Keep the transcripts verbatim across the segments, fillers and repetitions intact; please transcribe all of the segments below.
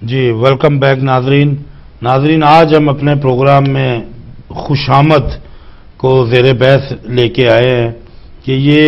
جی welcome back ناظرین ناظرین آج ہم اپنے پروگرام میں خوشامد کو زیر بحث لے کے آئے ہیں کہ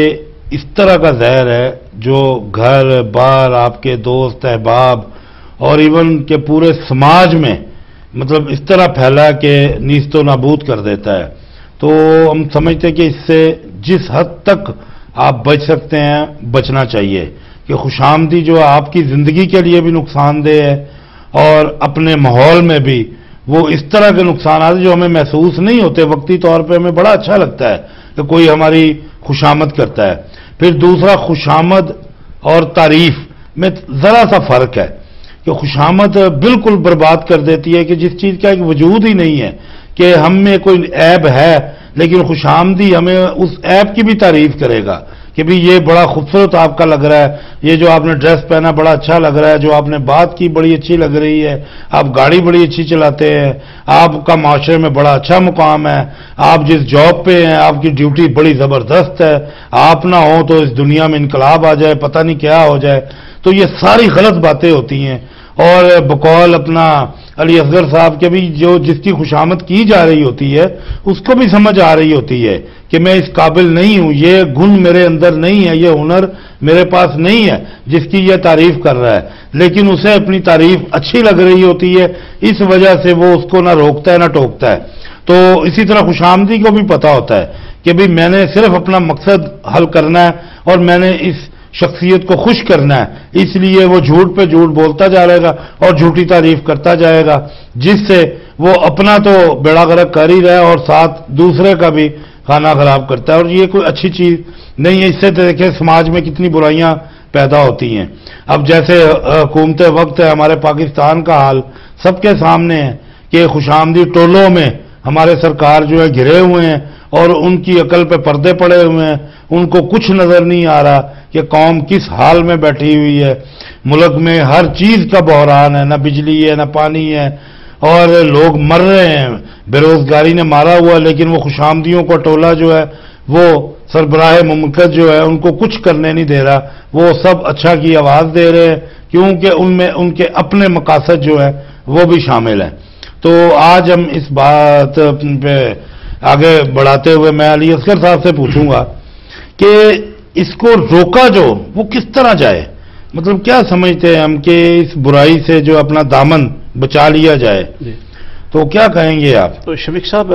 یہ اس طرح کا زہر ہے جو گھر بار آپ کے دوست احباب اور ایون کے پورے سماج میں مطلب اس طرح پھیلا کہ نیست و نابود کر دیتا ہے. تو ہم سمجھتے ہیں کہ اس سے جس حد تک آپ بچ سکتے ہیں بچنا چاہیے کہ خوشامدی جو آپ کی زندگی کے لیے بھی نقصان دہ ہے اور اپنے ماحول میں بھی وہ اس طرح کے نقصانات جو ہمیں محسوس نہیں ہوتے وقتی طور پہ ہمیں بڑا اچھا لگتا ہے کہ کوئی ہماری خوشامد کرتا ہے. پھر دوسرا خوشامد اور تعریف میں ذرا سا فرق ہے کہ خوشامد بالکل برباد کر دیتی ہے کہ جس چیز کا ایک وجود ہی نہیں ہے کہ ہم میں کوئی عیب ہے لیکن خوشامدی ہمیں اس عیب کی بھی تعریف کرے گا کہ بھی یہ بڑا خوبصورت آپ کا لگ رہا ہے, یہ جو آپ نے ڈریس پہنا بڑا اچھا لگ رہا ہے, جو آپ نے بات کی بڑی اچھی لگ رہی ہے, آپ گاڑی بڑی اچھی چلاتے ہیں, آپ کا معاشرے میں بڑا اچھا مقام ہے, آپ جس جاب پہ ہیں آپ کی ڈیوٹی بڑی زبردست ہے, آپ نہ ہو تو اس دنیا میں انقلاب آ جائے پتہ نہیں کیا ہو جائے. تو یہ ساری غلط باتیں ہوتی ہیں اور بقول اپنا علی اصغر صاحب کے بھی جو جس کی خوشامد کی جا رہی ہوتی ہے اس کو بھی سمجھ آ رہی ہوتی ہے کہ میں اس قابل نہیں ہوں, یہ گن میرے اندر نہیں ہے, یہ ہنر میرے پاس نہیں ہے جس کی یہ تعریف کر رہا ہے, لیکن اسے اپنی تعریف اچھی لگ رہی ہوتی ہے, اس وجہ سے وہ اس کو نہ روکتا ہے نہ ٹوکتا ہے. تو اسی طرح خوشامدی کو بھی پتہ ہوتا ہے کہ بھی میں نے صرف اپنا مقصد حل کرنا ہے اور میں نے اس شخصیت کو خوش کرنا ہے, اس لیے وہ جھوٹ پہ جھوٹ بولتا جائے گا اور جھوٹی تعریف کرتا جائے گا جس سے وہ اپنا تو بیڑا غرق کر ہی رہا ہے اور ساتھ دوسرے کا بھی کھانا خراب کرتا ہے. اور یہ کوئی اچھی چیز نہیں ہے, اس سے دیکھیں سماج میں کتنی برائیاں پیدا ہوتی ہیں. اب جیسے حکومت وقت ہے ہمارے پاکستان کا حال سب کے سامنے ہے کہ خوشامدی ٹولوں میں ہمارے سرکار جو ہے گھرے ہوئے ہیں اور ان کی عقل پہ پردے پڑے ہوئے ہیں, ان کو کچھ نظر نہیں آ رہا کہ قوم کس حال میں بیٹھی ہوئی ہے. ملک میں ہر چیز کا بحران ہے, نہ بجلی ہے نہ پانی ہے اور لوگ مر رہے ہیں, بے روزگاری نے مارا ہوا, لیکن وہ خوشامدیوں کا ٹولہ جو ہے وہ سربراہ مملکت جو ہے ان کو کچھ کرنے نہیں دے رہا, وہ سب اچھا کی آواز دے رہے ہیں کیونکہ ان میں ان کے اپنے مقاصد جو ہے وہ بھی شامل ہیں. تو آج ہم اس بات پہ آگے بڑھاتے ہوئے میں علی اصغر صاحب سے پوچھوں گا کہ اس کو روکا جو وہ کس طرح جائے, مطلب کیا سمجھتے ہیں ہم کہ اس برائی سے جو اپنا دامن بچا لیا جائے جی. تو کیا کہیں گے آپ؟ تو شفیق صاحب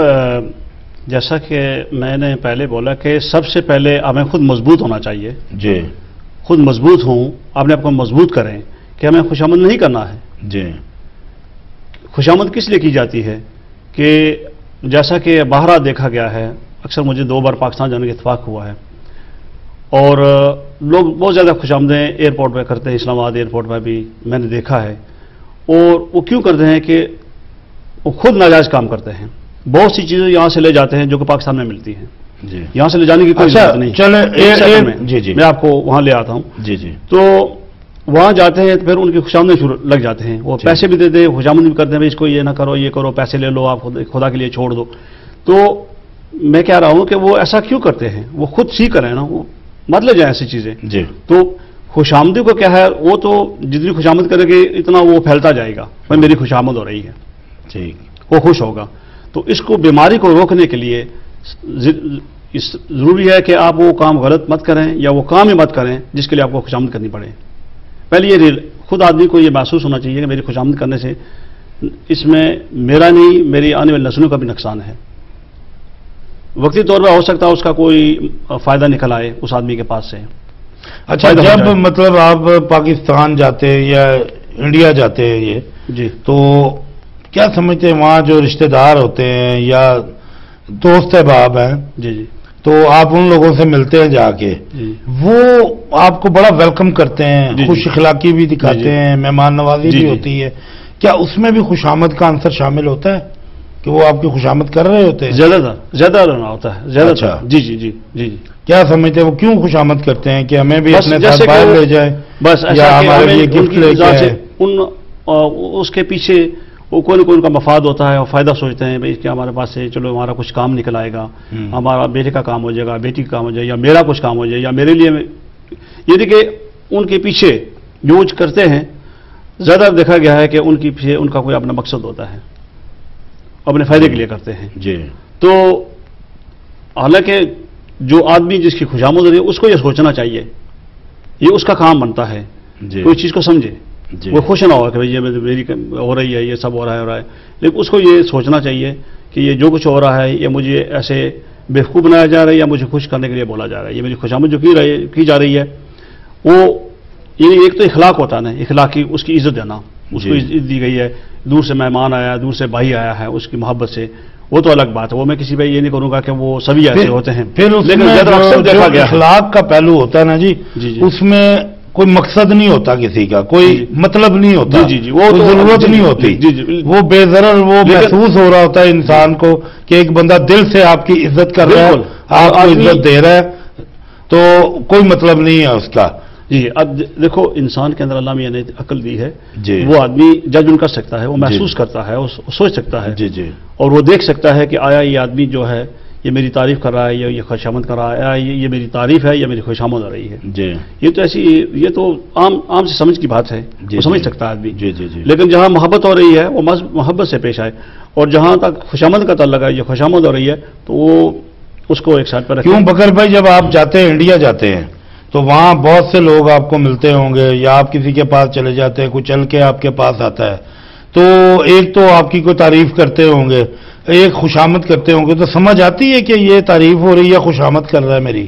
جیسا کہ میں نے پہلے بولا کہ سب سے پہلے ہمیں خود مضبوط ہونا چاہیے جی, خود مضبوط ہوں, اپنے آپ کو مضبوط کریں کہ ہمیں خوشامد نہیں کرنا ہے جی. خوشامد کس لیے کی جاتی ہے کہ جیسا کہ باہر دیکھا گیا ہے, اکثر مجھے دو بار پاکستان جانے کا اتفاق ہوا ہے اور لوگ بہت زیادہ خوشامدیں ایئرپورٹ پہ کرتے ہیں, اسلام آباد ایئرپورٹ پہ بھی میں نے دیکھا ہے. اور وہ کیوں کرتے ہیں کہ وہ خود ناجائز کام کرتے ہیں, بہت سی چیزیں یہاں سے لے جاتے ہیں جو کہ پاکستان میں ملتی ہیں جی, یہاں سے لے جانے کی کوئی ضرورت نہیں. چلے جی جی میں آپ کو وہاں لے آتا ہوں جی جی. تو وہاں جاتے ہیں پھر ان کی خوشامدیں شروع لگ جاتے ہیں, وہ پیسے بھی دیتے ہیں, خوشامد بھی کرتے ہیں, اس کو یہ نہ کرو یہ کرو, پیسے لے لو, آپ خدا کے لیے چھوڑ دو. تو میں کہہ رہا ہوں کہ وہ ایسا کیوں کرتے ہیں, وہ خود سیکھ رہے ہیں نا, وہ مت لے جائیں ایسی چیزیں جی. تو خوشامدی کو کیا ہے, وہ تو جتنی خوشامد کرے گی اتنا وہ پھیلتا جائے گا, بھائی میری خوشامد ہو رہی ہے ٹھیک, وہ خوش ہوگا. تو اس کو بیماری کو روکنے کے لیے ضروری ہے کہ آپ وہ کام غلط مت کریں یا وہ کام ہی مت کریں جس کے لیے آپ کو خوشامد کرنی پڑے. پہلے یہ خود آدمی کو یہ محسوس ہونا چاہیے کہ میری خوشامد کرنے سے اس میں میرا نہیں میری آنے والی نسلوں کا بھی نقصان ہے. وقتی طور پہ ہو سکتا ہے اس کا کوئی فائدہ نکل آئے اس آدمی کے پاس سے. اچھا جب مطلب آپ پاکستان جاتے ہیں یا انڈیا جاتے ہیں یہ جی, تو کیا سمجھتے ہیں وہاں جو رشتہ دار ہوتے ہیں یا دوست احباب ہیں جی جی, تو آپ ان لوگوں سے ملتے ہیں جا کے جی, وہ آپ کو بڑا ویلکم کرتے ہیں جی, خوش اخلاقی بھی دکھاتے جی, ہیں, مہمان نوازی جی, بھی ہوتی ہے, کیا اس میں بھی خوشامد کا عنصر شامل ہوتا ہے کہ وہ آپ کی خوشامد کر رہے ہوتے ہیں؟ زیادہ زیادہ رہنا ہوتا ہے زیادہ. اچھا جی جی جی جی کیا سمجھتے ہیں وہ کیوں خوشامد کرتے ہیں کہ ہمیں بھی اپنے ساتھ باہر لے جائے بس یا ہمارے لیے گفٹ لے کے آئے؟ ان اس کے پیچھے وہ کوئی نہ کوئی ان کا مفاد ہوتا ہے اور فائدہ سوچتے ہیں بھائی کہ ہمارے پاس سے چلو ہمارا کچھ کام نکل آئے گا, ہمارا بیٹے کا کام ہو جائے گا, بیٹی کا کام ہو جائے یا میرا کچھ کام ہو جائے یا میرے لیے. یہ دیکھیں ان کے پیچھے جو کرتے ہیں زیادہ دیکھا گیا ہے کہ ان کی پیچھے ان کا کوئی اپنا مقصد ہوتا ہے، اپنے فائدے کے لیے کرتے ہیں جی۔ تو حالانکہ جو آدمی جس کی خوشامد ہو رہی ہے اس کو یہ سوچنا چاہیے، یہ اس کا کام بنتا ہے جی۔ کوئی چیز کو سمجھے، جی۔ وہ خوش نہ ہو کہ بھئی یہ میری ہو رہی ہے، یہ سب ہو رہا ہے ہو رہا ہے لیکن اس کو یہ سوچنا چاہیے کہ یہ جو کچھ ہو رہا ہے یہ مجھے ایسے بیوقوف بنایا جا رہا ہے یا مجھے خوش کرنے کے لیے بولا جا رہا ہے، یہ میری خوشامد جو کی رہی کی جا رہی ہے وہ یعنی ایک تو اخلاق ہوتا ہے نا، اخلاقی اس کی عزت دینا، اس کو عزت دی گئی ہے، دور سے مہمان آیا، دور سے بھائی آیا ہے، اس کی محبت سے، وہ تو الگ بات ہے، وہ میں کسی پہ یہ نہیں کروں گا کہ وہ سبھی ایسے ہوتے ہیں، پھر اس لیکن میں زیادہ اکثر دیکھا گیا اخلاق کا پہلو ہوتا ہے نا جی، اس میں کوئی مقصد نہیں ہوتا کسی کا، کوئی مطلب نہیں ہوتا، جی جی وہ ضرورت نہیں ہوتی، جی جی وہ بے ضرر وہ محسوس ہو رہا ہوتا ہے انسان کو کہ ایک بندہ دل سے آپ کی عزت کر رہا ہے، آپ کو عزت دے رہا ہے، تو کوئی مطلب نہیں ہے اس کا۔ جی اب دیکھو انسان کے اندر اللہ میاں نے عقل دی ہے، جی وہ آدمی جج کر سکتا ہے، وہ محسوس کرتا ہے، وہ سوچ سکتا ہے، جی جی اور وہ دیکھ سکتا ہے کہ آیا یہ آدمی جو ہے یہ میری تعریف کر رہا ہے یا یہ خوشامد کر رہا ہے، آیا یہ میری تعریف ہے یا میری خوشامد ہو رہی ہے، جی یہ تو ایسی یہ تو عام عام سے سمجھ کی بات ہے، وہ سمجھ سکتا ہے آدمی، جی جی جی لیکن جہاں محبت ہو رہی ہے وہ محبت سے پیش آئے، اور جہاں تک خوشامد کا تعلق ہے یہ خوشامد ہو رہی ہے تو وہ اس کو ایک ساتھ پر رکھیں۔ کیوں بکر بھائی جب آپ جاتے ہیں انڈیا جاتے ہیں تو وہاں بہت سے لوگ آپ کو ملتے ہوں گے یا آپ کسی کے پاس چلے جاتے ہیں، کوئی چل کے آپ کے پاس آتا ہے تو ایک تو آپ کی کوئی تعریف کرتے ہوں گے، ایک خوشامد کرتے ہوں گے، تو سمجھ آتی ہے کہ یہ تعریف ہو رہی ہے خوشامد کر رہا ہے میری؟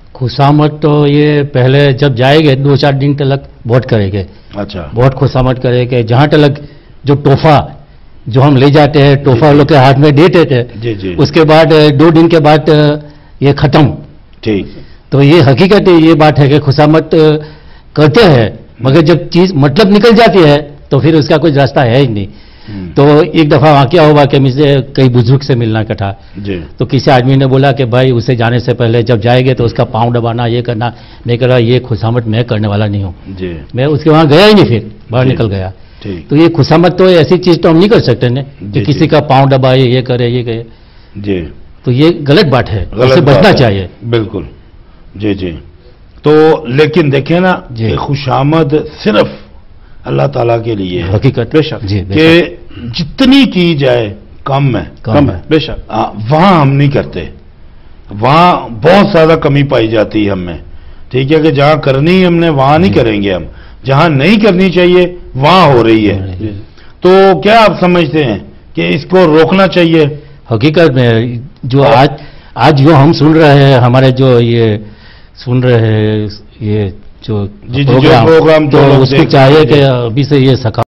خوشامد تو یہ پہلے جب جائے گے دو چار دن تلک بہت کرے گے، اچھا بہت خوشامد کرے گے، جہاں تلک جو تحفہ جو ہم لے جاتے ہیں تحفہ لوگ کے ہاتھ میں دیتے تھے، جی جی اس کے بعد دو دن کے بعد یہ ختم، ٹھیک، تو یہ حقیقت یہ بات ہے کہ خوشامد کرتے ہیں مگر جب چیز مطلب نکل جاتی ہے تو پھر اس کا کوئی راستہ ہے ہی نہیں۔ تو ایک دفعہ واقعہ ہوا کہ مجھے کئی بزرگ سے ملنا کا تھا، جی تو کسی آدمی نے بولا کہ بھائی اسے جانے سے پہلے جب جائے گے تو اس کا پاؤں دبانا یہ کرنا، میں کہہ رہا یہ خوشامد میں کرنے والا نہیں ہوں، جی میں اس کے وہاں گیا ہی نہیں، پھر باہر جی نکل گیا۔ ٹھیک، تو یہ خوشامد تو ایسی چیز تو ہم نہیں کر سکتے نا کہ جی کسی کا پاؤں دبائے یہ کرے یہ کرے، جی تو یہ غلط بات ہے، اس سے غلط بچنا بات ہے، چاہیے۔ بالکل، جی جی۔ تو لیکن دیکھیں نا جی کہ خوشامد صرف اللہ تعالیٰ کے لیے ہے، حقیقت بے شک جی بے کہ شک، جتنی کی جائے کم ہے، کم ہے بے شک، آ، وہاں ہم نہیں کرتے، وہاں بہت زیادہ کمی پائی جاتی ہے ہم میں، ٹھیک ہے، کہ جہاں کرنی ہم نے وہاں نہیں کریں گے ہم، جہاں نہیں کرنی چاہیے وہاں ہو رہی ہے، تو کیا آپ سمجھتے ہیں کہ اس کو روکنا چاہیے؟ حقیقت میں جو آج آج جو ہم سن رہے ہیں، ہمارے جو یہ سن رہے ہیں یہ جو جی جی جو پروگرام تو اس کو چاہیے کہ ابھی سے یہ ثقافت